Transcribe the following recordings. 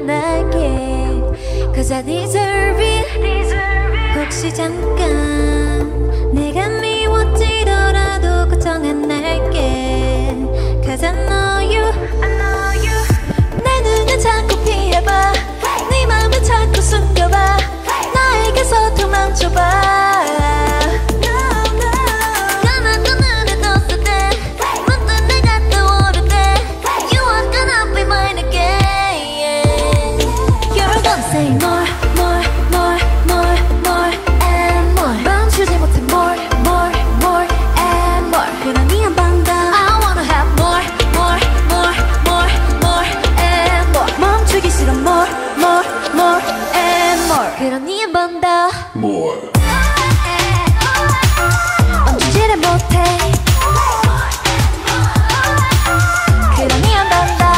만날게 Cause I deserve it 혹시 잠깐 내가 미워지더라도 걱정 안 할게 Cause I know you 내 눈을 자꾸 피해봐 네 맘을 자꾸 숨겨봐 나에게서 도망쳐봐 Say more, more, more, more, more and more 멈추지 못해 more, more, more and more 그러니 한 번 더 I wanna have more, more, more, more, more and more 멈추기 싫어 more, more, more and more 그러니 한 번 더 More 멈추지를 못해 그러니 한 번 더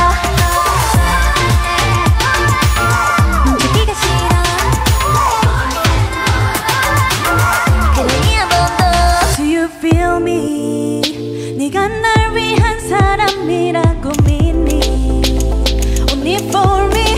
Feel me 네가 날 위한 사람이라고 믿니 Only for me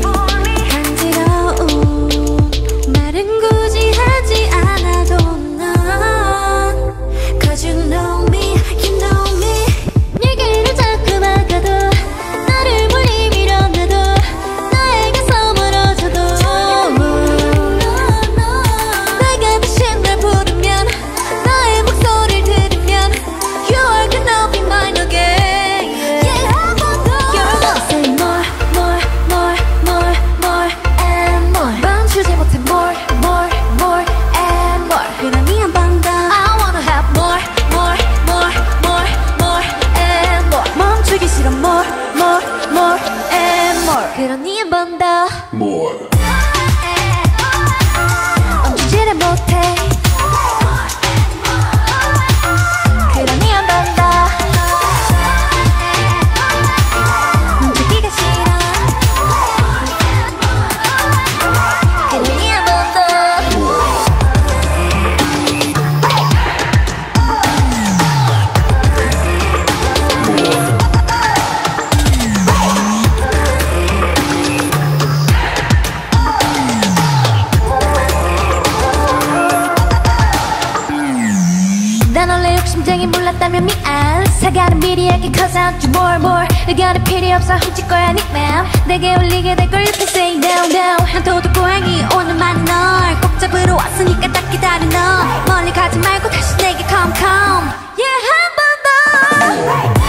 간지러운 말은 굳이 하지 않아도 넌 Cause you know me, you know me 네게를 자꾸 막아도 나를 멀리 밀어놔도 나에게서 멀어져도 내가 다시 널 부르면 나의 목소리를 들으면 You are gonna be mine again Yeah, You're gonna say more, more, more, more, more and more 멈추지 못해 more, more, more and more 그러니 한 번 더 I wanna have more, more, more, more, more and more 멈추기 싫어 more, more, more and more 그러니 한 번 더 More 멈추지를 못해 그러니 한 번 더 멈추기가 싫어 그러니 한 번 더 난 원래 욕심쟁이 몰랐다면 미안 사과는 미리 할게 cause I'll do more more 의견은 필요 없어 훔칠 거야 nickname 내게 올리게 될 걸 you can say no no 난 도둑 고양이 오늘만 널 꼭 잡으러 왔으니까 딱 기다려 너 멀리 가지 말고 다시 내게 come come Yeah 한 번 더